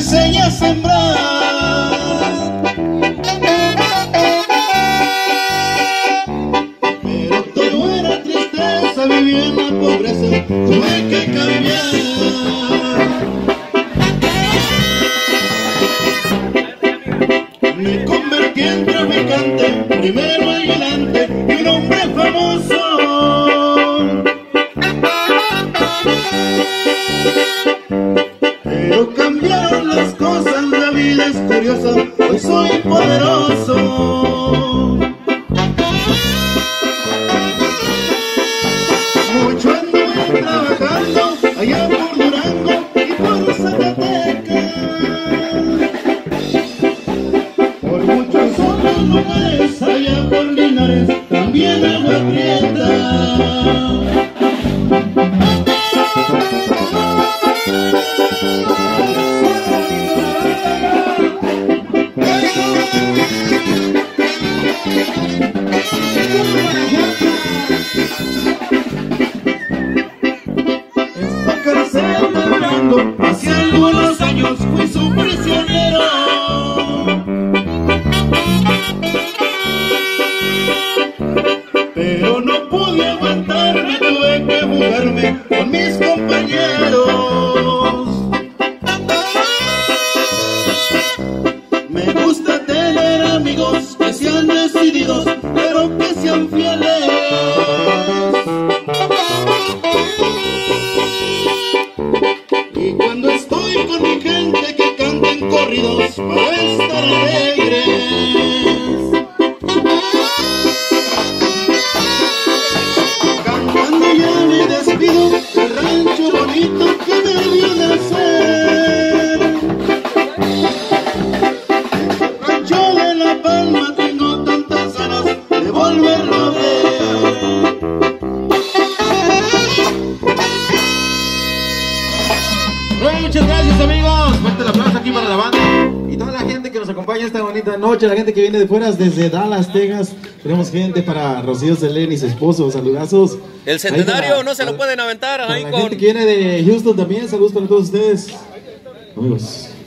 enseña a sembrar. Pero todo era tristeza, viví en la pobreza, tuve que cambiar. Me convertí en traficante, primero adelante, y un hombre famoso. Pero cambiaron las cosas, la vida es curiosa, hoy soy poderoso. Mucho anduve trabajando allá por Durango y por Zacatecas. Por muchos otros lugares, allá por Linares, también Agua Prieta. Esta cárcel de Durango, hace algunos años fui su prisionero. Pero no pude aguantarme, tuve que jugarme con mis compañeros. Me gusta tener amigos que sean decididos, pero que sean fieles. Y cuando estoy con mi gente que canten corridos para estar alegres. Cantando ya me despido del rancho bonito que me vio nacer. Rancho de La Palma, tengo tantas ganas de volverlo a ver. Bueno, muchas gracias, amigos. Fuerte el aplauso aquí para la banda y toda la gente que nos acompaña esta bonita noche, la gente que viene de fuera, desde Dallas, Texas. Tenemos gente para Rocío Selén y su esposo, saludazos. El centenario no se lo pueden aventar ahí la con... gente que viene de Houston también, saludos para todos ustedes. Amigos.